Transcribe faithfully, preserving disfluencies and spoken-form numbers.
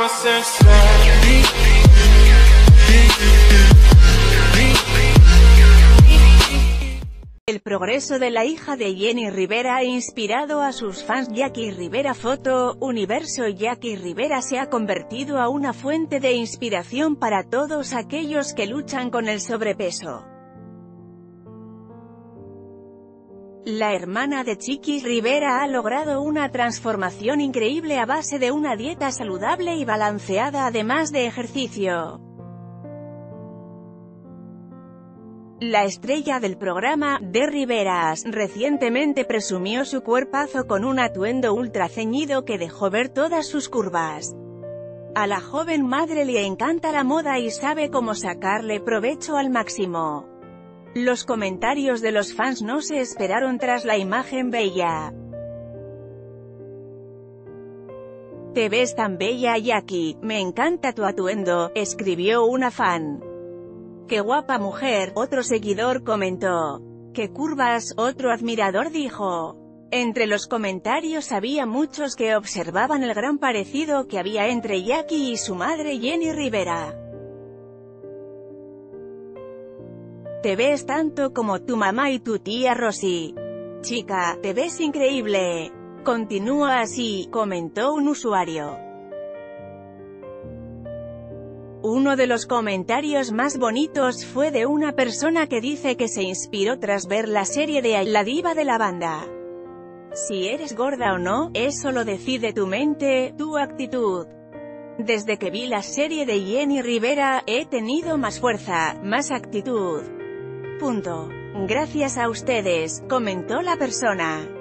El progreso de la hija de Jenni Rivera ha inspirado a sus fans. Jackie Rivera Foto, Universo. Jackie Rivera se ha convertido a una fuente de inspiración para todos aquellos que luchan con el sobrepeso. La hermana de Chiqui Rivera ha logrado una transformación increíble a base de una dieta saludable y balanceada además de ejercicio. La estrella del programa, de Riveras, recientemente presumió su cuerpazo con un atuendo ultra ceñido que dejó ver todas sus curvas. A la joven madre le encanta la moda y sabe cómo sacarle provecho al máximo. Los comentarios de los fans no se esperaron tras la imagen bella. «Te ves tan bella, Jackie, me encanta tu atuendo», escribió una fan. «Qué guapa mujer», otro seguidor comentó. «Qué curvas», otro admirador dijo. Entre los comentarios había muchos que observaban el gran parecido que había entre Jackie y su madre Jenni Rivera. «Te ves tanto como tu mamá y tu tía Rosy. Chica, te ves increíble. Continúa así», comentó un usuario. Uno de los comentarios más bonitos fue de una persona que dice que se inspiró tras ver la serie de La Diva de la Banda. «Si eres gorda o no, eso lo decide tu mente, tu actitud. Desde que vi la serie de Jenni Rivera, he tenido más fuerza, más actitud. Punto. Gracias a ustedes», comentó la persona.